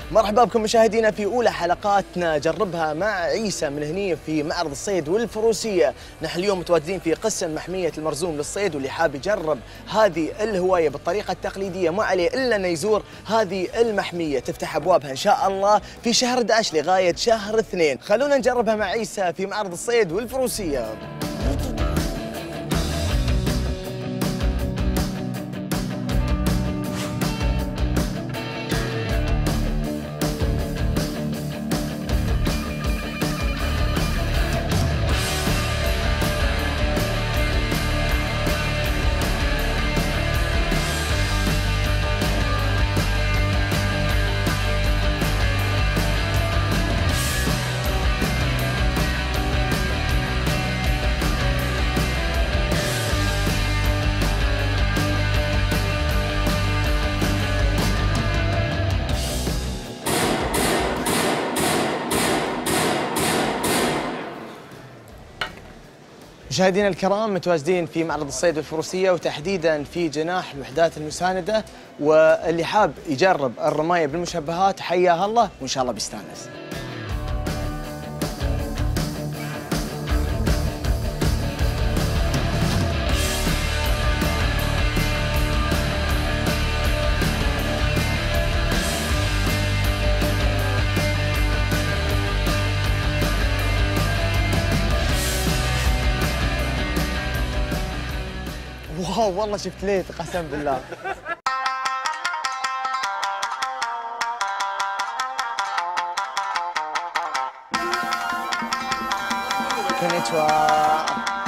مرحبا بكم مشاهدينا في أولى حلقاتنا جربها مع عيسى من هني في معرض الصيد والفروسية. نحن اليوم متواجدين في قسم محمية المرزوم للصيد، واللي حاب يجرب هذه الهواية بالطريقة التقليدية ما عليه إلا أنه يزور هذه المحمية. تفتح أبوابها إن شاء الله في شهر 11 لغاية شهر 2. خلونا نجربها مع عيسى في معرض الصيد والفروسية. مشاهدينا الكرام، متواجدين في معرض الصيد والفروسية وتحديدا في جناح الوحدات المساندة، واللي حاب يجرب الرماية بالمشبهات حياه الله وإن شاء الله بيستانس. واو والله شفت ليت قسم بالله. كونيتشوا.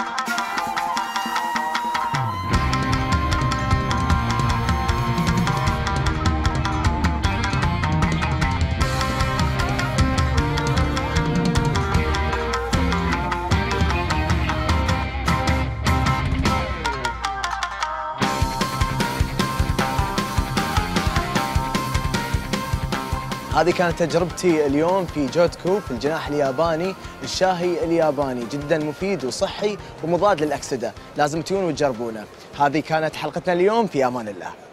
هذه كانت تجربتي اليوم في جوتكو في الجناح الياباني. الشاهي الياباني جدا مفيد وصحي ومضاد للأكسدة، لازم تجون وتجربونه. هذه كانت حلقتنا اليوم، في أمان الله.